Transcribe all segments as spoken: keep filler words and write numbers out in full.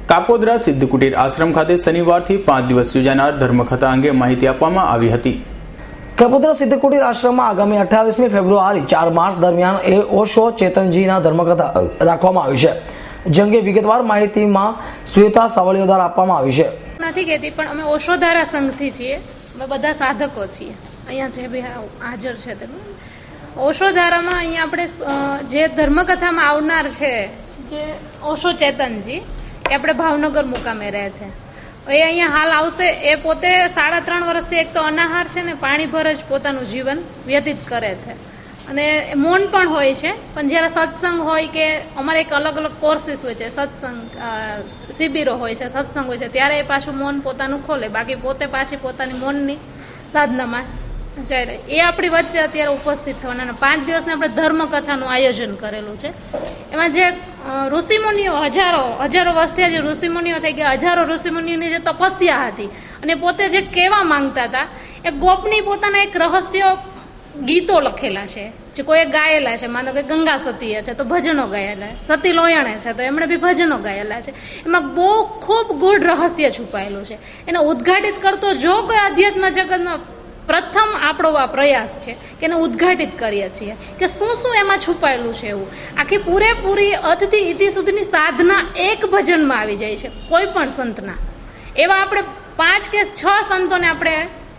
કાપોદ્રા સિદ્ધ કુટીર આશ્રમ ખાતે શનિવારથી પાંચ દિવસ યોજાનાર ધર્મકથા અંગે માહિતી આપવામાં આવી હતી। કાપોદ્રા સિદ્ધ કુટીર આશ્રમમાં આગામી અઠ્ઠાવીસમી ફેબ્રુઆરી ચાર માર્ચ દરમિયાન એ ઓશો ચેતનજીના ધર્મકથા રાખવામાં આવી છે, જે અંગે વિગતવાર માહિતીમાં શ્વેતા સવાલિયો દ્વારા આપવામાં આવી છે। નથી કહેતી પણ અમે ઓશોધારા સંઘથી છીએ, અમે બધા સાધકો છીએ, અહીંયા જે બી હાજર છે તે ઓશોધારામાં અહીંયા આપણે જે ધર્મકથામાં આવનાર છે જે ઓશો ચેતનજી એ આપણે ભાવનગર મુકામે રહે છે, એ અહીંયા હાલ આવશે। એ પોતે સાડા ત્રણ વર્ષથી એક તો અનાહાર છે ને પાણી ભર જ પોતાનું જીવન વ્યતીત કરે છે અને મૌન પણ હોય છે, પણ જ્યારે સત્સંગ હોય કે અમારે એક અલગ અલગ કોર્સીસ હોય છે, સત્સંગ શિબિરો હોય છે, સત્સંગ હોય છે, ત્યારે એ પાછું મૌન પોતાનું ખોલે, બાકી પોતે પાછી પોતાની મૌનની સાધનામાં જાય। એ આપણી વચ્ચે અત્યારે ઉપસ્થિત થવાના પાંચ દિવસને આપણે ધર્મકથાનું આયોજન કરેલું છે। એમાં જે ઋષિમુનિઓ હજારો હજારો વર્ષથી જે ઋષિમુનિઓ થઈ ગયા, હજારો ઋષિમુનિઓની જે તપસ્યા હતી અને પોતે જે કહેવા માંગતા હતા એ ગોપની પોતાના એક રહસ્ય ગીતો લખેલા છે, જે કોઈ ગાયેલા છે, માનો કે ગંગા સતીએ છે તો ભજનો ગાયેલા, સતી લોયણે છે તો એમણે બી ભજનો ગાયેલા છે। એમાં બહુ ખૂબ ગૂઢ રહસ્ય છુપાયેલું છે, એને ઉદ્ઘાટિત કરતો જો કોઈ અધ્યાત્મ જગતમાં પ્રથમ આપણો આ પ્રયાસ છે કે એને ઉદ્ઘાટિત કરીએ છીએ કે શું શું એમાં છુપાયેલું છે। એવું આખી પૂરેપૂરી અધથી ઇતિ સુધીની સાધના એક ભજનમાં આવી જાય છે કોઈ પણ સંતના। એવા આપણે પાંચ કે છ સંતોને આપણે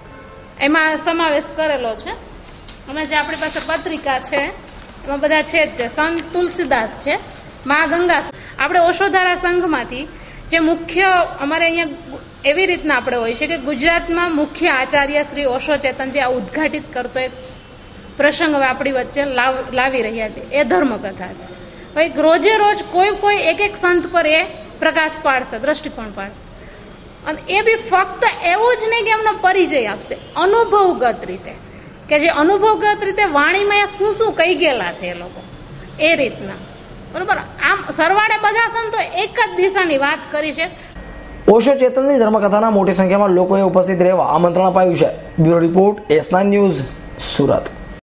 એમાં સમાવેશ કરેલો છે। અમે જે આપણી પાસે પત્રિકા છે એમાં બધા છે જ તે સંત તુલસીદાસ છે, મા ગંગા। આપણે ઓશોધારા સંઘમાંથી જે મુખ્ય અમારે અહીંયા એવી રીતના આપણે હોય છે કે ગુજરાતમાં મુખ્ય આચાર્ય શ્રી ઓશો ચેતનજી આ ઉદ્ઘાટિત કરતો એક પ્રસંગ હવે આપણી વચ્ચે લાવ લાવી રહ્યા છે, એ ધર્મકથા છે। ભાઈ રોજે રોજ કોઈ કોઈ એક એક સંત પર એ પ્રકાશ પાડશે, દ્રષ્ટિકોણ પાડશે, અને એ બી ફક્ત એવું જ નહીં કે એમનો પરિચય આપશે, અનુભવગત રીતે કે જે અનુભવગત રીતે વાણીમાં શું શું કહી ગયેલા છે એ લોકો, એ રીતના બરોબર। આમ સરવાળે બધા સંતો એક જ દિશાની વાત કરી છે। ઓશો ચેતનની ધર્મકથાના મોટી સંખ્યામાં લોકોએ ઉપસ્થિત રહેવા આમંત્રણ અપાયું છે। Bureau report, S nine news, Surat.